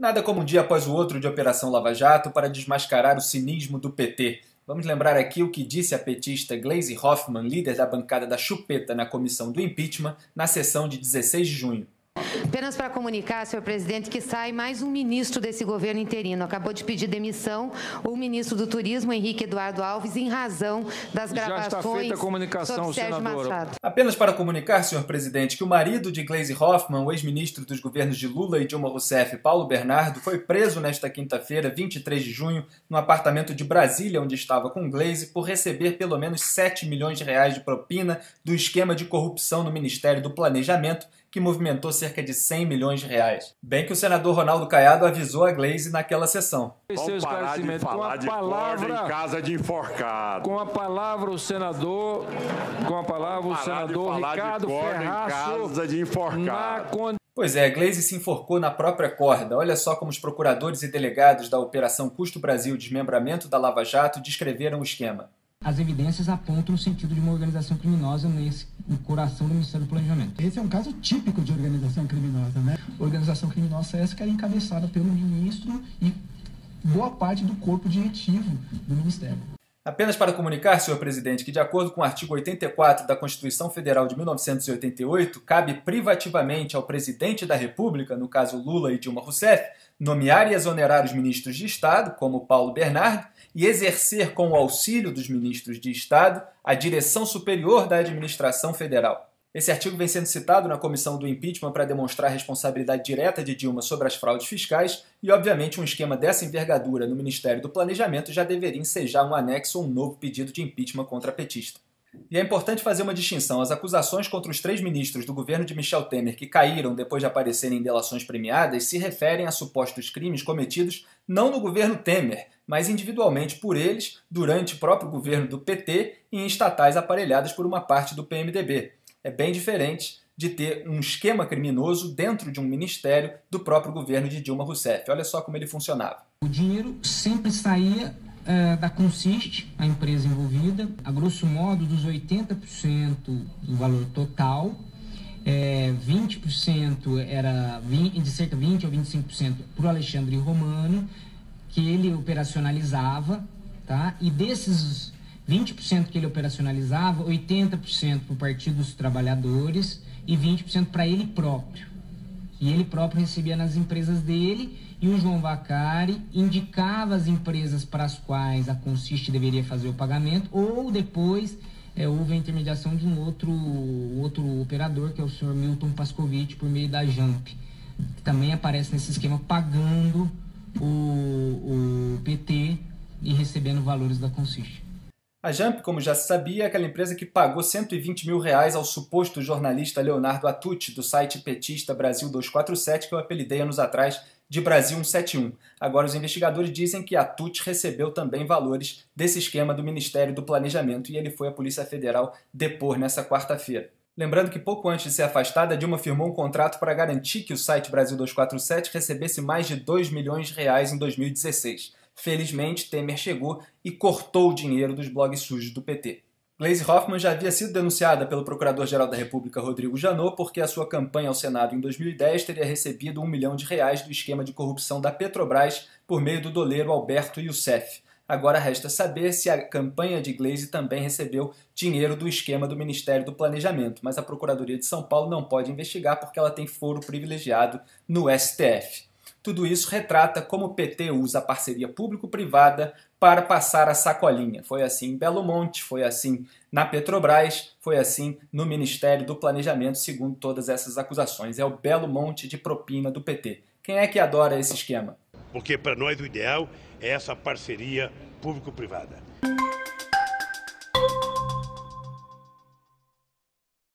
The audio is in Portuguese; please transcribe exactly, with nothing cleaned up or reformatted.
Nada como um dia após o outro de Operação Lava Jato para desmascarar o cinismo do P T. Vamos lembrar aqui o que disse a petista Gleisi Hoffmann, líder da bancada da Chupeta na comissão do impeachment, na sessão de dezesseis de junho. Apenas para comunicar, senhor presidente, que sai mais um ministro desse governo interino. Acabou de pedir demissão o ministro do Turismo, Henrique Eduardo Alves, em razão das gravações. Já está feita a comunicação, sobre Sérgio senadora. Machado. Apenas para comunicar, senhor presidente, que o marido de Gleisi Hoffmann, o ex-ministro dos governos de Lula e Dilma Rousseff, Paulo Bernardo, foi preso nesta quinta-feira, vinte e três de junho, no apartamento de Brasília, onde estava com Gleisi, por receber pelo menos sete milhões de reais de propina do esquema de corrupção no Ministério do Planejamento, que movimentou cerca de cem milhões de reais. Bem que o senador Ronaldo Caiado avisou a Gleisi naquela sessão. Vamos parar de falar de corda em casa de enforcado. Com a palavra o senador, com a palavra o senador Ricardo Ferraço, de enforcado. Pois é, a Gleisi se enforcou na própria corda. Olha só como os procuradores e delegados da Operação Custo Brasil Desmembramento da Lava Jato descreveram o esquema. As evidências apontam no sentido de uma organização criminosa nesse, no coração do Ministério do Planejamento. Esse é um caso típico de organização criminosa, né? Organização criminosa essa que era encabeçada pelo ministro e boa parte do corpo diretivo do Ministério. Apenas para comunicar, senhor presidente, que de acordo com o artigo oitenta e quatro da Constituição Federal de mil novecentos e oitenta e oito, cabe privativamente ao presidente da República, no caso Lula e Dilma Rousseff, nomear e exonerar os ministros de Estado, como Paulo Bernardo, e exercer com o auxílio dos ministros de Estado a direção superior da administração federal. Esse artigo vem sendo citado na comissão do impeachment para demonstrar a responsabilidade direta de Dilma sobre as fraudes fiscais e, obviamente, um esquema dessa envergadura no Ministério do Planejamento já deveria ensejar um anexo ou um novo pedido de impeachment contra a petista. E é importante fazer uma distinção. As acusações contra os três ministros do governo de Michel Temer que caíram depois de aparecerem em delações premiadas se referem a supostos crimes cometidos não no governo Temer, mas individualmente por eles durante o próprio governo do P T e em estatais aparelhadas por uma parte do P M D B. É bem diferente de ter um esquema criminoso dentro de um ministério do próprio governo de Dilma Rousseff. Olha só como ele funcionava. O dinheiro sempre saía uh, da Consiste, a empresa envolvida, a grosso modo dos oitenta por cento do valor total, é, vinte por cento era de cerca de vinte ou vinte e cinco por cento para o Alexandre Romano, que ele operacionalizava, tá? E desses vinte por cento que ele operacionalizava, oitenta por cento para o Partido dos Trabalhadores e vinte por cento para ele próprio. E ele próprio recebia nas empresas dele e o João Vacari indicava as empresas para as quais a Consiste deveria fazer o pagamento ou depois é, houve a intermediação de um outro, outro operador, que é o senhor Milton Pascovitch, por meio da Jamp, que também aparece nesse esquema pagando o, o P T e recebendo valores da Consiste. A Jamp, como já se sabia, é aquela empresa que pagou cento e vinte mil reais ao suposto jornalista Leonardo Atucci, do site petista Brasil duzentos e quarenta e sete, que eu apelidei anos atrás de Brasil cento e setenta e um. Agora, os investigadores dizem que Atucci recebeu também valores desse esquema do Ministério do Planejamento e ele foi à Polícia Federal depor nessa quarta-feira. Lembrando que pouco antes de ser afastada, Dilma firmou um contrato para garantir que o site Brasil duzentos e quarenta e sete recebesse mais de dois milhões de reais em dois mil e dezesseis. Felizmente, Temer chegou e cortou o dinheiro dos blogs sujos do P T. Gleisi Hoffmann já havia sido denunciada pelo Procurador-Geral da República, Rodrigo Janot, porque a sua campanha ao Senado em dois mil e dez teria recebido um milhão de reais do esquema de corrupção da Petrobras por meio do doleiro Alberto Youssef. Agora resta saber se a campanha de Gleisi também recebeu dinheiro do esquema do Ministério do Planejamento, mas a Procuradoria de São Paulo não pode investigar porque ela tem foro privilegiado no S T F. Tudo isso retrata como o P T usa a parceria público-privada para passar a sacolinha. Foi assim em Belo Monte, foi assim na Petrobras, foi assim no Ministério do Planejamento, segundo todas essas acusações. É o Belo Monte de propina do P T. Quem é que adora esse esquema? Porque para nós o ideal é essa parceria público-privada.